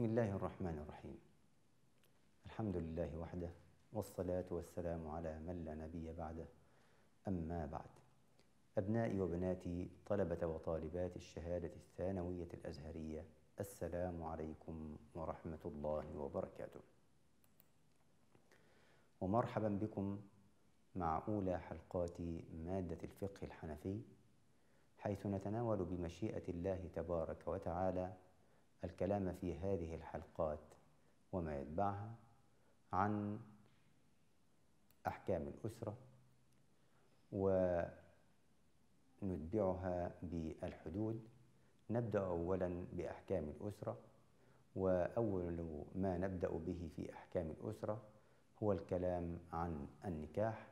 بسم الله الرحمن الرحيم. الحمد لله وحده، والصلاة والسلام على من لا نبي بعده. أما بعد، أبنائي وبناتي طلبة وطالبات الشهادة الثانوية الأزهرية، السلام عليكم ورحمة الله وبركاته، ومرحبا بكم مع أولى حلقات مادة الفقه الحنفي، حيث نتناول بمشيئة الله تبارك وتعالى الكلام في هذه الحلقات وما يتبعها عن أحكام الأسرة، ونتبعها بالحدود. نبدأ أولا بأحكام الأسرة، وأول ما نبدأ به في أحكام الأسرة هو الكلام عن النكاح.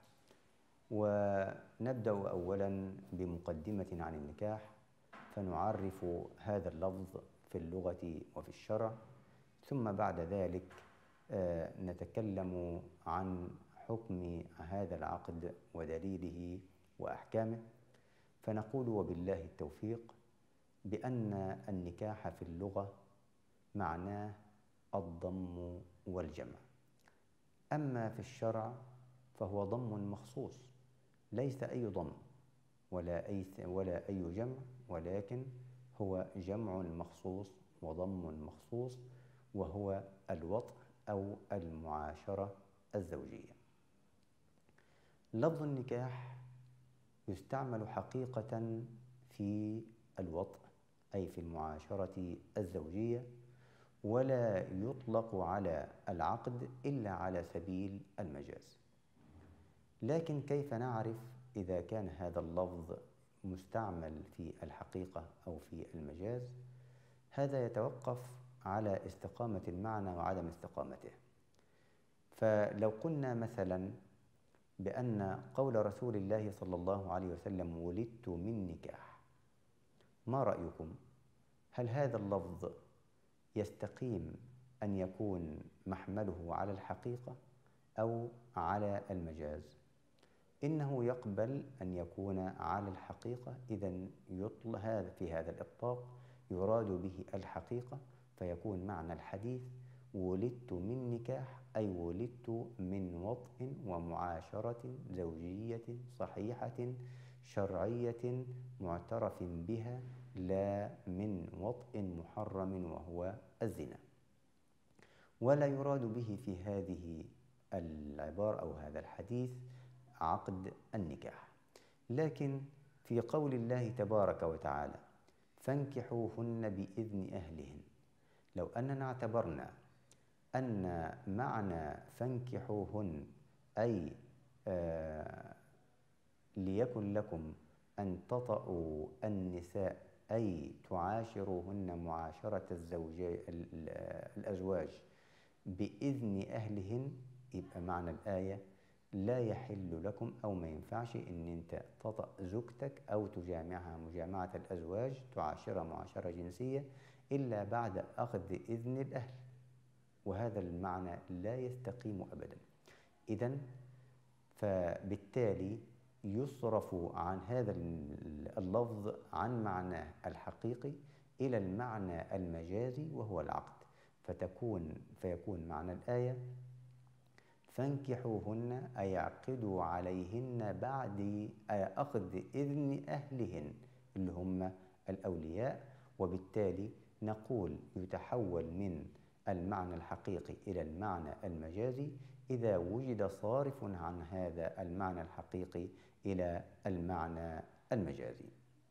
ونبدأ أولا بمقدمة عن النكاح، فنعرف هذا اللفظ في اللغة وفي الشرع، ثم بعد ذلك نتكلم عن حكم هذا العقد ودليله وأحكامه. فنقول وبالله التوفيق بأن النكاح في اللغة معناه الضم والجمع، أما في الشرع فهو ضم مخصوص، ليس أي ضم ولا أي جمع، ولكن هو جمع مخصوص وضم مخصوص، وهو الوطء أو المعاشرة الزوجية. لفظ النكاح يستعمل حقيقة في الوطء أي في المعاشرة الزوجية، ولا يطلق على العقد إلا على سبيل المجاز. لكن كيف نعرف إذا كان هذا اللفظ مستعمل في الحقيقة أو في المجاز؟ هذا يتوقف على استقامة المعنى وعدم استقامته. فلو قلنا مثلا بأن قول رسول الله صلى الله عليه وسلم ولدت من نكاح، ما رأيكم؟ هل هذا اللفظ يستقيم أن يكون محمله على الحقيقة أو على المجاز؟ إنه يقبل أن يكون على الحقيقة، إذن في هذا الإطلاق يراد به الحقيقة، فيكون معنى الحديث ولدت من نكاح أي ولدت من وطء ومعاشرة زوجية صحيحة شرعية معترف بها، لا من وطء محرم وهو الزنا. ولا يراد به في هذه العبارة أو هذا الحديث عقد النكاح. لكن في قول الله تبارك وتعالى فانكحوهن بإذن أهلهن، لو أننا اعتبرنا أن معنى فانكحوهن أي ليكن لكم أن تطأوا النساء أي تعاشروهن معاشرة الأزواج بإذن أهلهن، يبقى معنى الآية لا يحل لكم أو ما ينفعش إن أنت تطأ زوجتك أو تجامعها مجامعة الأزواج، تعاشرها معاشرة جنسية، إلا بعد أخذ إذن الأهل، وهذا المعنى لا يستقيم أبدا. إذن فبالتالي يصرف عن هذا اللفظ عن معناه الحقيقي إلى المعنى المجازي وهو العقد، فيكون معنى الآية فانكحوهن أي اعقدوا عليهن بعد أخذ إذن أهلهن اللي هم الأولياء. وبالتالي نقول يتحول من المعنى الحقيقي إلى المعنى المجازي إذا وجد صارف عن هذا المعنى الحقيقي إلى المعنى المجازي.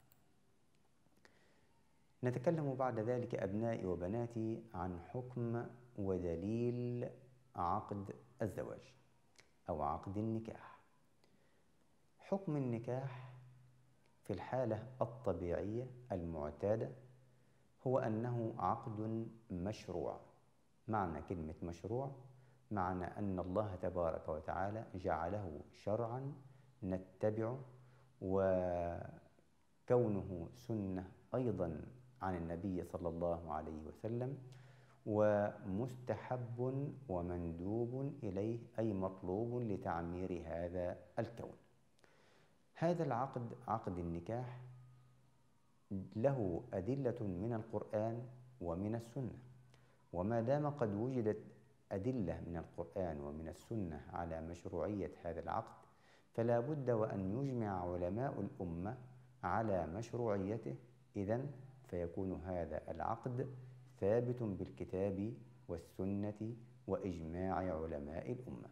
نتكلم بعد ذلك أبنائي وبناتي عن حكم ودليل عقد الزواج أو عقد النكاح. حكم النكاح في الحالة الطبيعية المعتادة هو أنه عقد مشروع. معنى كلمة مشروع معنى أن الله تبارك وتعالى جعله شرعا نتبعه، وكونه سنة أيضا عن النبي صلى الله عليه وسلم، ومستحب ومندوب إليه أي مطلوب لتعمير هذا الكون. هذا العقد عقد النكاح له أدلة من القرآن ومن السنة. وما دام قد وجدت أدلة من القرآن ومن السنة على مشروعية هذا العقد، فلا بد وأن يجمع علماء الأمة على مشروعيته. إذن فيكون هذا العقد ثابت بالكتاب والسنة وإجماع علماء الأمة.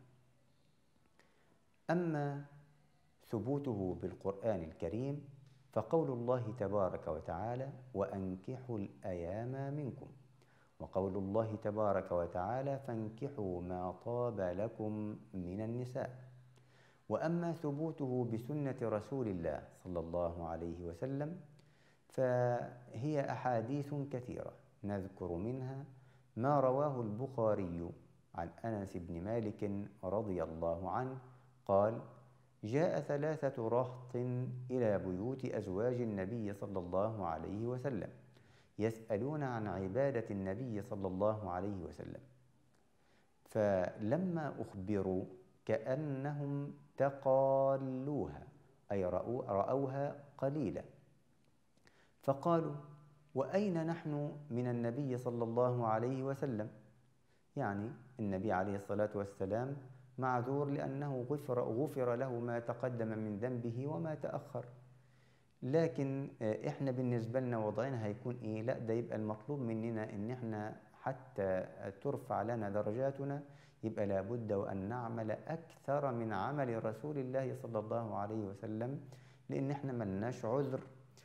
أما ثبوته بالقرآن الكريم فقول الله تبارك وتعالى: وأنكحوا الأيام منكم، وقول الله تبارك وتعالى: فانكحوا ما طاب لكم من النساء. وأما ثبوته بسنة رسول الله صلى الله عليه وسلم فهي أحاديث كثيرة، نذكر منها ما رواه البخاري عن أنس بن مالك رضي الله عنه قال: جاء 3 رهط إلى بيوت أزواج النبي صلى الله عليه وسلم يسألون عن عبادة النبي صلى الله عليه وسلم، فلما أخبروا كأنهم تقالوها، أي رأوها قليلة، فقالوا: وأين نحن من النبي صلى الله عليه وسلم؟ يعني النبي عليه الصلاة والسلام معذور لأنه غفر له ما تقدم من ذنبه وما تأخر، لكن إحنا بالنسبة لنا وضعنا هيكون إيه؟ لا، ده يبقى المطلوب مننا إن إحنا حتى ترفع لنا درجاتنا يبقى لابد وأن نعمل أكثر من عمل رسول الله صلى الله عليه وسلم، لأن إحنا ملناش عذر.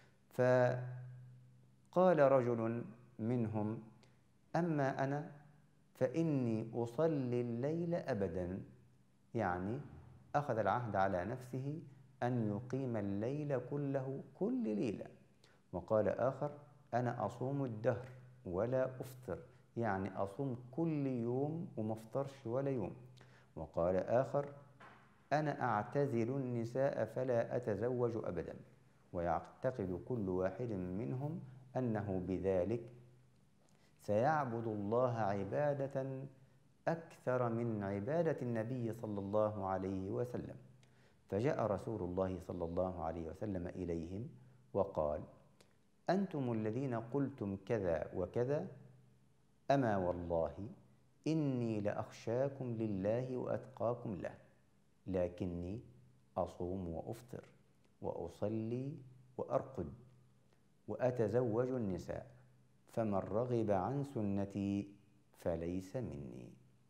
فقال رجل منهم: أما أنا فإني أصلي الليل أبدا، يعني أخذ العهد على نفسه أن يقيم الليل كله كل ليلة. وقال آخر: أنا أصوم الدهر ولا أفطر، يعني أصوم كل يوم وما أفطرش ولا يوم. وقال آخر: أنا أعتزل النساء فلا أتزوج أبدا. ويعتقد كل واحد منهم أنه بذلك سيعبد الله عبادة أكثر من عبادة النبي صلى الله عليه وسلم. فجاء رسول الله صلى الله عليه وسلم إليهم وقال: أنتم الذين قلتم كذا وكذا، أما والله إني لأخشاكم لله وأتقاكم له، لكني أصوم وأفطر وأصلي وأرقد وأتزوج النساء، فمن رغب عن سنتي فليس مني.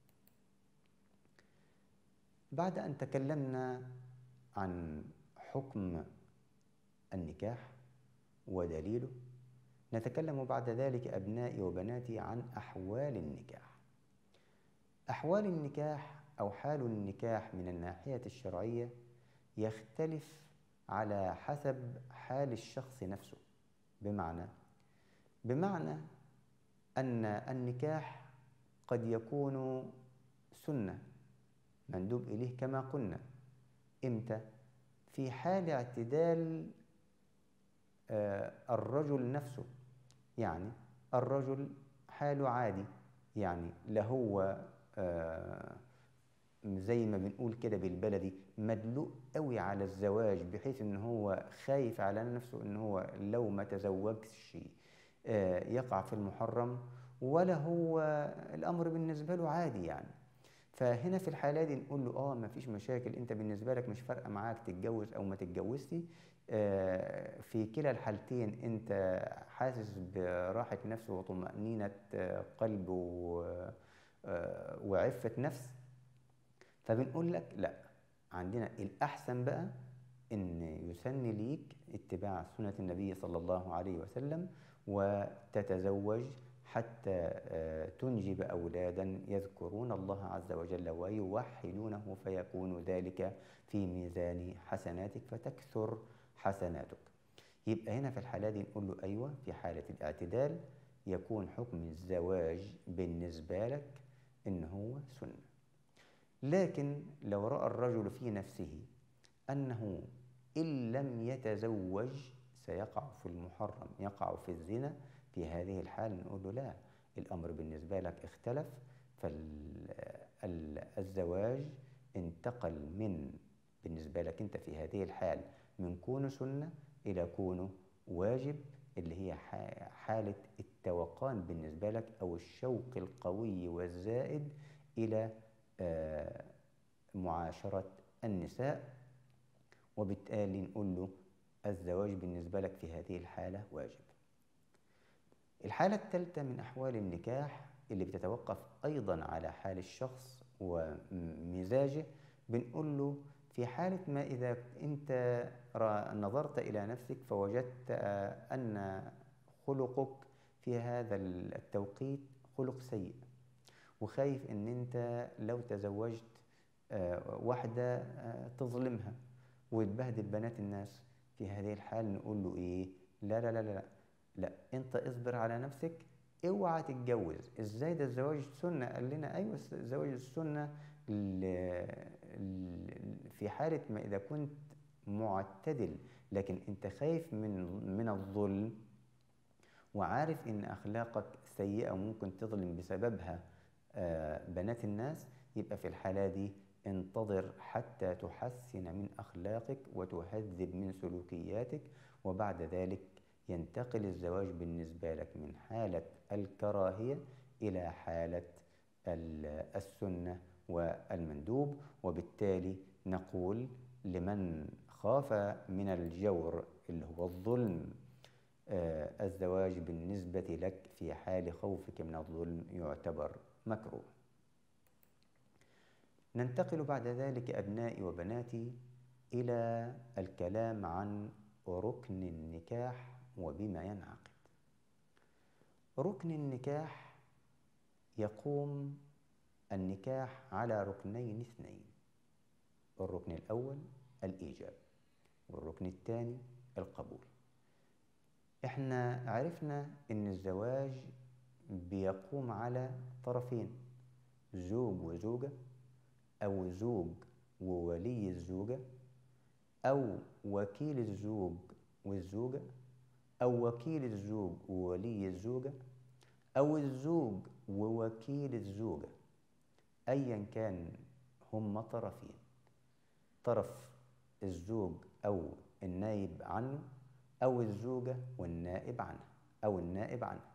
بعد أن تكلمنا عن حكم النكاح ودليله، نتكلم بعد ذلك أبنائي وبناتي عن أحوال النكاح. أحوال النكاح أو حال النكاح من الناحية الشرعية يختلف على حسب حال الشخص نفسه. بمعنى أن النكاح قد يكون سنة مندوب إليه كما قلنا. إمتى؟ في حال اعتدال الرجل نفسه، يعني الرجل حاله عادي، يعني لا هو زي ما بنقول كده بالبلدي مدلوق قوي على الزواج بحيث ان هو خايف على نفسه ان هو لو ما تزوجش يقع في المحرم، ولا هو الامر بالنسبه له عادي يعني. فهنا في الحالة دي نقول له ما فيش مشاكل، انت بالنسبة لك مش فارقة معاك تتجوز او ما تتجوزش، في كلا الحالتين انت حاسس براحة نفس وطمأنينة قلب وعفة نفس. فبنقول لك لا، عندنا الأحسن بقى إن يسن ليك اتباع سنة النبي صلى الله عليه وسلم وتتزوج حتى تنجب أولادا يذكرون الله عز وجل ويوحدونه، فيكون ذلك في ميزان حسناتك فتكثر حسناتك. يبقى هنا في الحالة دي نقول له أيوة، في حالة الاعتدال يكون حكم الزواج بالنسبة لك إن هو سنة. لكن لو رأى الرجل في نفسه أنه إن لم يتزوج سيقع في المحرم، يقع في الزنا، في هذه الحال نقول له لا، الأمر بالنسبة لك اختلف، فالزواج انتقل من بالنسبة لك أنت في هذه الحال من كونه سنة إلى كونه واجب، اللي هي حالة التوقان بالنسبة لك، أو الشوق القوي والزائد إلى معاشرة النساء، وبالتالي نقول له الزواج بالنسبة لك في هذه الحالة واجب. الحالة الثالثة من أحوال النكاح اللي بتتوقف أيضا على حال الشخص ومزاجه، بنقول له في حالة ما إذا أنت نظرت إلى نفسك فوجدت أن خلقك في هذا التوقيت خلق سيء، وخايف أن أنت لو تزوجت واحدة تظلمها وتبهدل بنات الناس، في هذه الحال نقول له إيه؟ لا لا لا لا لا، أنت اصبر على نفسك، اوعى تتجوز. ازاي ده الزواج سنة؟ قال لنا ايوه الزواج السنة في حالة ما اذا كنت معتدل، لكن انت خايف من الظلم وعارف ان اخلاقك سيئة وممكن تظلم بسببها بنات الناس، يبقى في الحالة دي انتظر حتى تحسن من اخلاقك وتهذب من سلوكياتك، وبعد ذلك ينتقل الزواج بالنسبة لك من حالة الكراهية إلى حالة السنة والمندوب. وبالتالي نقول لمن خاف من الجور اللي هو الظلم، الزواج بالنسبة لك في حال خوفك من الظلم يعتبر مكروه. ننتقل بعد ذلك أبنائي وبناتي إلى الكلام عن ركن النكاح وبما ينعقد. ركن النكاح يقوم النكاح على ركنين اثنين: الركن الأول الإيجاب، والركن الثاني القبول. احنا عرفنا ان الزواج بيقوم على طرفين: زوج وزوجة، أو زوج وولي الزوجة، أو وكيل الزوج والزوجة، أو وكيل الزوج وولي الزوجة، أو الزوج ووكيل الزوجة. أيا كان هم طرفين: طرف الزوج أو النائب عنه، أو الزوجة والنائب عنها أو النائب عنها.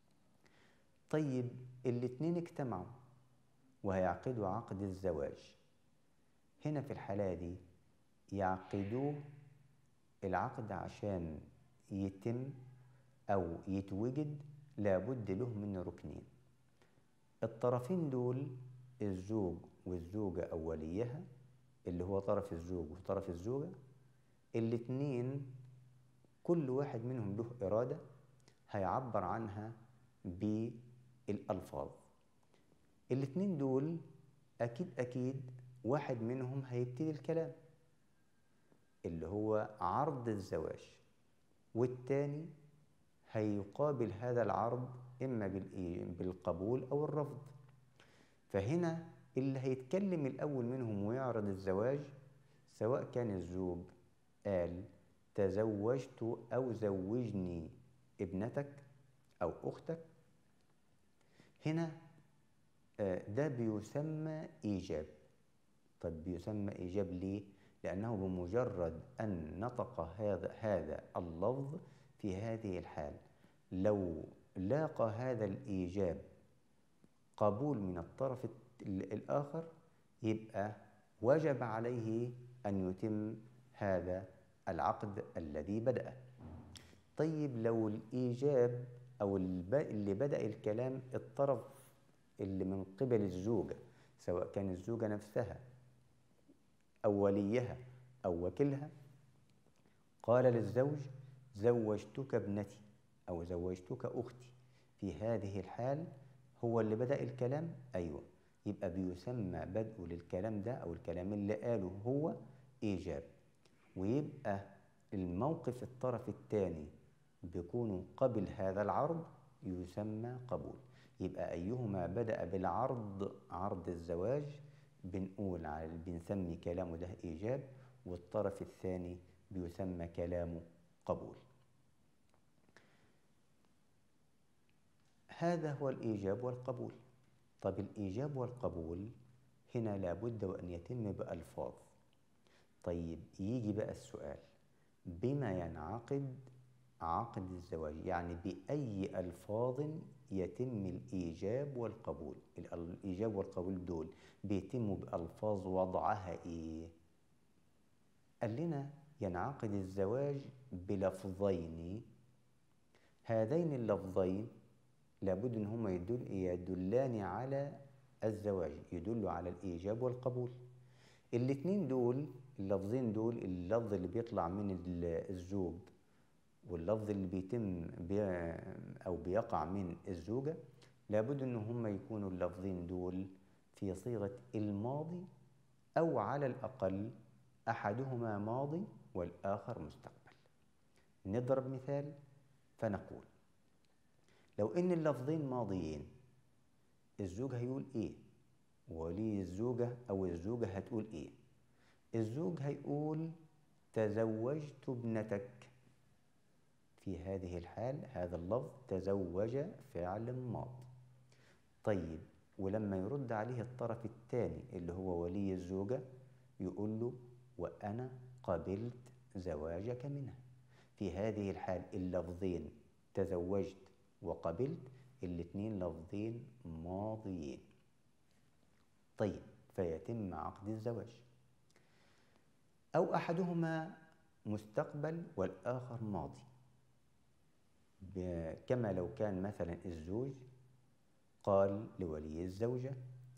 طيب الاتنين اجتمعوا وهيعقدوا عقد الزواج. هنا في الحالة دي يعقدوه العقد عشان يتم أو يتوجد لابد له من ركنين. الطرفين دول الزوج والزوجة أو وليها اللي هو طرف الزوج وطرف الزوجة، الاتنين كل واحد منهم له إرادة هيعبر عنها بالألفاظ. الاتنين دول أكيد واحد منهم هيبتدي الكلام اللي هو عرض الزواج، والتاني هيقابل هذا العرض إما بالقبول أو الرفض. فهنا اللي هيتكلم الأول منهم ويعرض الزواج، سواء كان الزوج قال تزوجت أو زوجني ابنتك أو أختك، هنا ده بيسمى إيجاب. طب بيسمى إيجاب ليه؟ لأنه بمجرد أن نطق هذا اللفظ في هذه الحال، لو لاقى هذا الإيجاب قبول من الطرف الآخر، يبقى وجب عليه أن يتم هذا العقد الذي بدأ. طيب لو الإيجاب أو اللي بدأ الكلام الطرف اللي من قبل الزوجة، سواء كان الزوجة نفسها أو وليها أو وكيلها، قال للزوج زوجتك ابنتي أو زوجتك أختي، في هذه الحال هو اللي بدأ الكلام، أيوة، يبقى بيسمى بدء للكلام ده أو الكلام اللي قاله هو إيجاب. ويبقى الموقف الطرف الثاني بيكون قبل هذا العرض يسمى قبول. يبقى أيهما بدأ بالعرض، عرض الزواج، بنسمي كلامه ده إيجاب، والطرف الثاني بيسمى كلامه قبول. هذا هو الإيجاب والقبول. طب الإيجاب والقبول هنا لابد وأن يتم بألفاظ. طيب يجي بقى السؤال: بما ينعقد عقد الزواج، يعني بأي ألفاظ يتم الإيجاب والقبول. الإيجاب والقبول دول بيتموا بألفاظ وضعها إيه؟ قال لنا ينعقد الزواج بلفظين، هذين اللفظين لابد ان هما يدلان على الزواج، يدلوا على الايجاب والقبول. الاتنين دول، اللفظين دول، اللفظ اللي بيطلع من الزوج واللفظ اللي او بيقع من الزوجة، لابد ان هما يكونوا اللفظين دول في صيغة الماضي، او على الاقل احدهما ماضي والاخر مستقبل. نضرب مثال فنقول لو ان اللفظين ماضيين، الزوج هيقول ايه؟ ولي الزوجة او الزوجة هتقول ايه؟ الزوج هيقول تزوجت ابنتك. في هذه الحال هذا اللفظ تزوج فعل ماض. طيب، ولما يرد عليه الطرف الثاني اللي هو ولي الزوجة يقول له وأنا قبلت زواجك منها. في هذه الحال اللفظين تزوجت وقبلت الاتنين لفظين ماضيين. طيب، فيتم عقد الزواج. أو أحدهما مستقبل والآخر ماضي، كما لو كان مثلا الزوج قال لولي الزوجة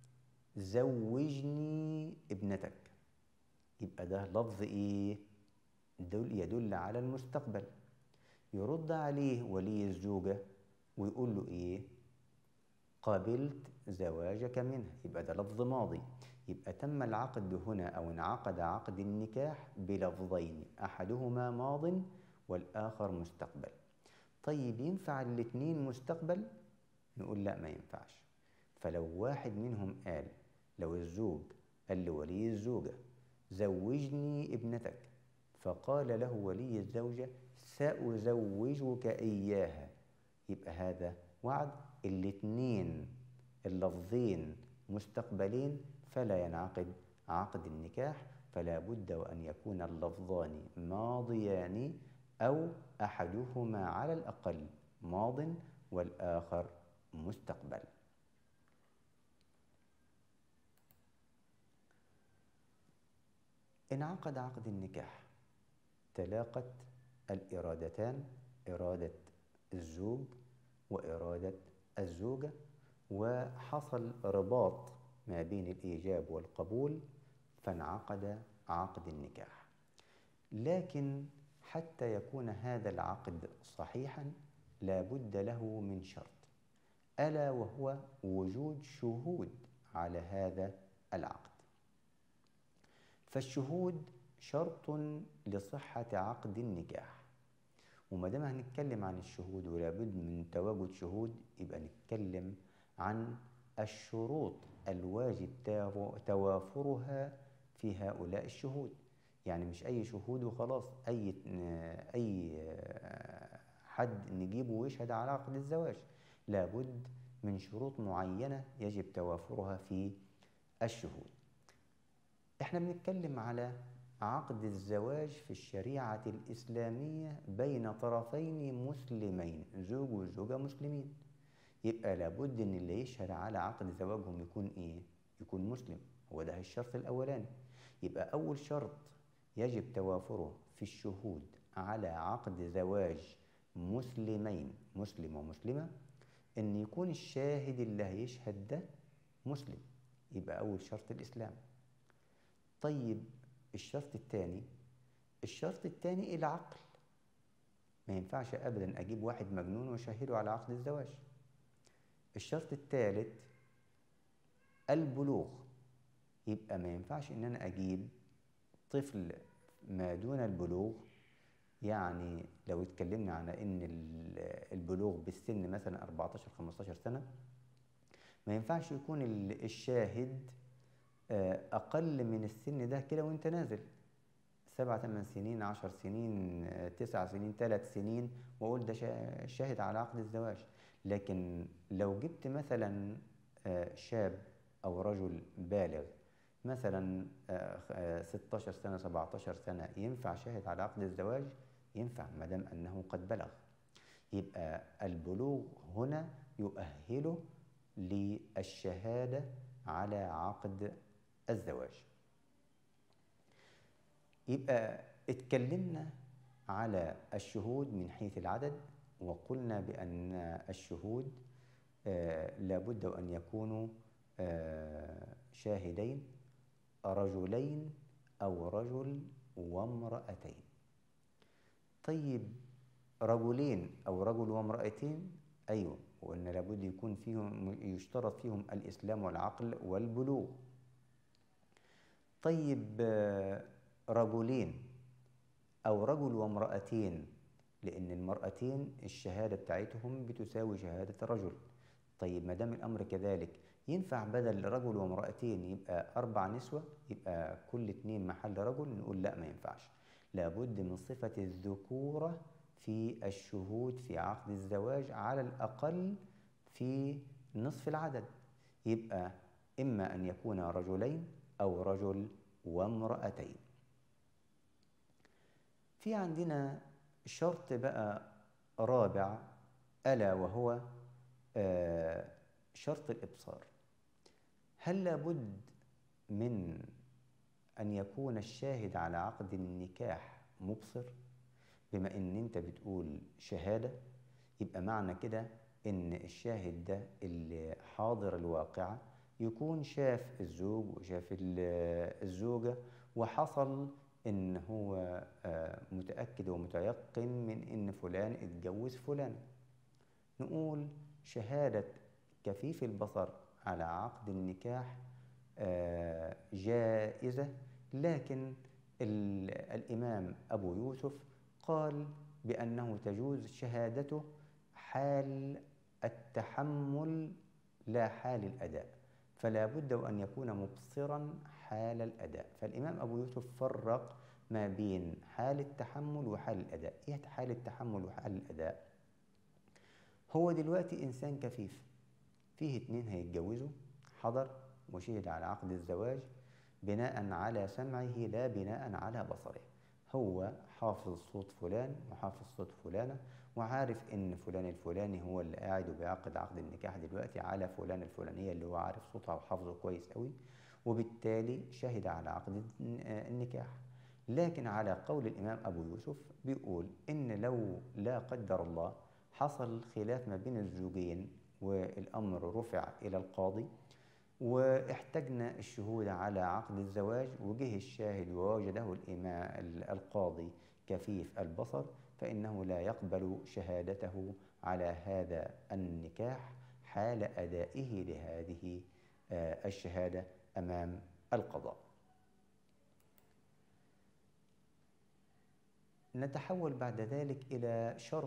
زوجني ابنتك، يبقى ده لفظ ايه؟ يدل على المستقبل. يرد عليه ولي الزوجة ويقول له ايه؟ قبلت زواجك منها، يبقى ده لفظ ماضي. يبقى تم العقد هنا او انعقد عقد النكاح بلفظين، احدهما ماض والاخر مستقبل. طيب، ينفع الاتنين مستقبل؟ نقول لا، ما ينفعش. فلو واحد منهم قال، لو الزوج قال لولي الزوجة زوجني ابنتك، فقال له ولي الزوجة سأزوجك إياها، يبقى هذا وعد. الاتنين اللفظين مستقبلين، فلا ينعقد عقد النكاح، فلا بد وأن يكون اللفظان ماضيان أو أحدهما على الأقل ماض والآخر مستقبل. انعقد عقد النكاح، تلاقت الإرادتان، إرادة الزوج وإرادة الزوجة، وحصل رباط ما بين الإيجاب والقبول، فانعقد عقد النكاح. لكن حتى يكون هذا العقد صحيحا لا بد له من شرط، ألا وهو وجود شهود على هذا العقد. فالشهود شرط لصحة عقد النكاح. وما دام هنتكلم عن الشهود ولا بد من تواجد شهود، يبقى نتكلم عن الشروط الواجب توافرها في هؤلاء الشهود. يعني مش أي شهود وخلاص، أي حد نجيبه ويشهد على عقد الزواج. لابد من شروط معينة يجب توافرها في الشهود. احنا بنتكلم على عقد الزواج في الشريعة الإسلامية بين طرفين مسلمين، زوج وزوجة مسلمين. يبقى لابد ان اللي يشهد على عقد زواجهم يكون ايه؟ يكون مسلم. هو ده الشرط الأولاني. يبقى أول شرط يجب توافره في الشهود على عقد زواج مسلمين، مسلم ومسلمة، ان يكون الشاهد اللي هيشهد ده مسلم. يبقى أول شرط الإسلام. طيب، الشرط الثاني العقل. ما ينفعش أبدا أجيب واحد مجنون وأشهده على عقد الزواج. الشرط الثالث البلوغ. يبقى ما ينفعش إن أنا أجيب طفل ما دون البلوغ. يعني لو اتكلمنا على إن البلوغ بالسن مثلا 14-15 سنة، ما ينفعش يكون الشاهد أقل من السن ده كده وانت نازل 7-8 سنين، 10 سنين، 9 سنين، 3 سنين، وأقول ده شاهد على عقد الزواج. لكن لو جبت مثلا شاب أو رجل بالغ مثلا 16 سنة 17 سنة، ينفع شاهد على عقد الزواج؟ ينفع ما دام أنه قد بلغ. يبقى البلوغ هنا يؤهله للشهادة على عقد الزواج. يبقى اتكلمنا على الشهود من حيث العدد، وقلنا بأن الشهود لابد أن يكونوا شاهدين، رجلين أو رجل وامرأتين. طيب رجلين أو رجل وامرأتين، أيوة، وأن لابد يكون فيهم يشترط فيهم الإسلام والعقل والبلوغ. طيب رجلين أو رجل وامرأتين، لأن المرأتين الشهادة بتاعتهم بتساوي شهادة الرجل. طيب ما دام الأمر كذلك، ينفع بدل رجل وامرأتين يبقى 4 نسوة، يبقى كل 2 محل رجل؟ نقول لا، ما ينفعش، لابد من صفة الذكورة في الشهود في عقد الزواج على الأقل في نصف العدد. يبقى إما أن يكون رجلين أو رجل وامرأتين. في عندنا شرط بقى رابع، ألا وهو شرط الإبصار. هل لابد من أن يكون الشاهد على عقد النكاح مبصر؟ بما إن أنت بتقول شهادة، يبقى معنى كده إن الشاهد ده اللي حاضر الواقعة يكون شاف الزوج وشاف الزوجة، وحصل إن هو متأكد ومتيقن من إن فلان اتجوز فلان. نقول شهادة كفيف البصر على عقد النكاح جائزة، لكن الإمام أبو يوسف قال بأنه تجوز شهادته حال التحمل لا حال الأداء، فلا بد أن يكون مبصرا حال الأداء. فالإمام أبو يوسف فرق ما بين حال التحمل وحال الأداء. إيه حال التحمل وحال الأداء؟ هو دلوقتي إنسان كفيف، فيه 2 هيتجوزوا، حضر وشهد على عقد الزواج بناء على سمعه لا بناء على بصره. هو حافظ صوت فلان وحافظ صوت فلانة، وعارف إن فلان الفلاني هو اللي قاعد وبيعقد عقد النكاح دلوقتي على فلان الفلانية اللي هو عارف صوتها وحافظه كويس قوي، وبالتالي شهد على عقد النكاح. لكن على قول الإمام أبو يوسف بيقول إن لو لا قدر الله حصل خلاف ما بين الزوجين والأمر رفع إلى القاضي واحتجنا الشهود على عقد الزواج، وجه الشاهد ووجده القاضي كفيف البصر، فإنه لا يقبل شهادته على هذا النكاح حال أدائه لهذه الشهادة أمام القضاء. نتحول بعد ذلك إلى شرط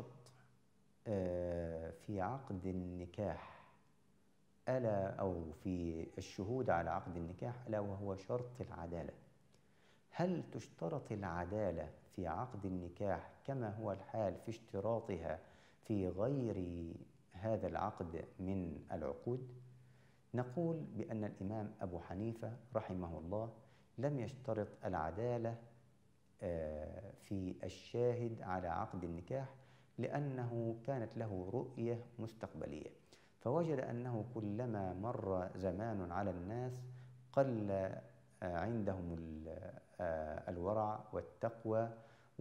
في عقد النكاح، ألا أو في الشهود على عقد النكاح، ألا وهو شرط العدالة. هل تشترط العدالة في عقد النكاح كما هو الحال في اشتراطها في غير هذا العقد من العقود؟ نقول بأن الإمام أبو حنيفة رحمه الله لم يشترط العدالة في الشاهد على عقد النكاح، لأنه كانت له رؤية مستقبلية، فوجد أنه كلما مر زمان على الناس قل عندهم الورع والتقوى،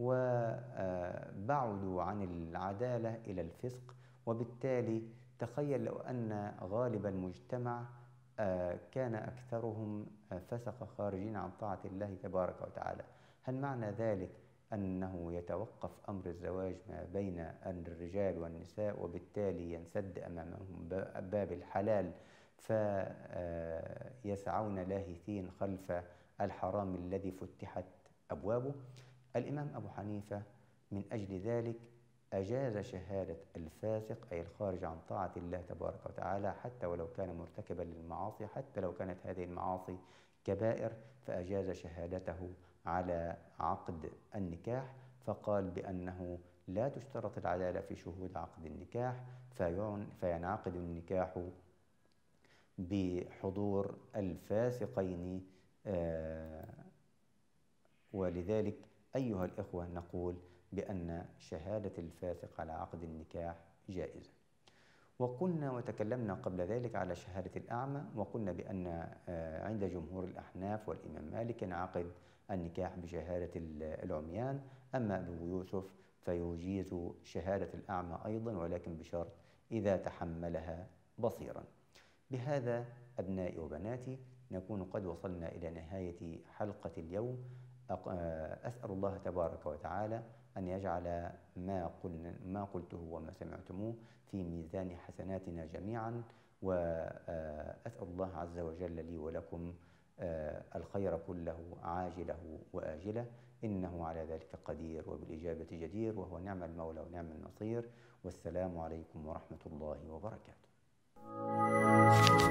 وبعدوا عن العدالة إلى الفسق، وبالتالي تخيل لو أن غالب المجتمع كان أكثرهم فسق خارجين عن طاعة الله تبارك وتعالى، هل معنى ذلك أنه يتوقف أمر الزواج ما بين الرجال والنساء، وبالتالي ينسد أمامهم باب الحلال فيسعون لاهثين خلف الحرام الذي فتحت أبوابه؟ الإمام أبو حنيفة من أجل ذلك أجاز شهادة الفاسق أي الخارج عن طاعة الله تبارك وتعالى، حتى ولو كان مرتكبا للمعاصي، حتى لو كانت هذه المعاصي كبائر، فأجاز شهادته على عقد النكاح، فقال بأنه لا تشترط العدالة في شهود عقد النكاح، فينعقد النكاح بحضور الفاسقين. ولذلك أيها الإخوة نقول بأن شهادة الفاسق على عقد النكاح جائزة. وقلنا وتكلمنا قبل ذلك على شهادة الأعمى، وقلنا بأن عند جمهور الأحناف والإمام مالك ينعقد النكاح بشهادة العميان، أما أبو يوسف فيجيز شهادة الأعمى أيضا، ولكن بشرط إذا تحملها بصيرا. بهذا أبنائي وبناتي نكون قد وصلنا إلى نهاية حلقة اليوم. أسأل الله تبارك وتعالى أن يجعل ما قلته وما سمعتموه في ميزان حسناتنا جميعا، وأسأل الله عز وجل لي ولكم الخير كله عاجله وآجله، إنه على ذلك قدير وبالإجابة جدير، وهو نعم المولى ونعم النصير. والسلام عليكم ورحمة الله وبركاته.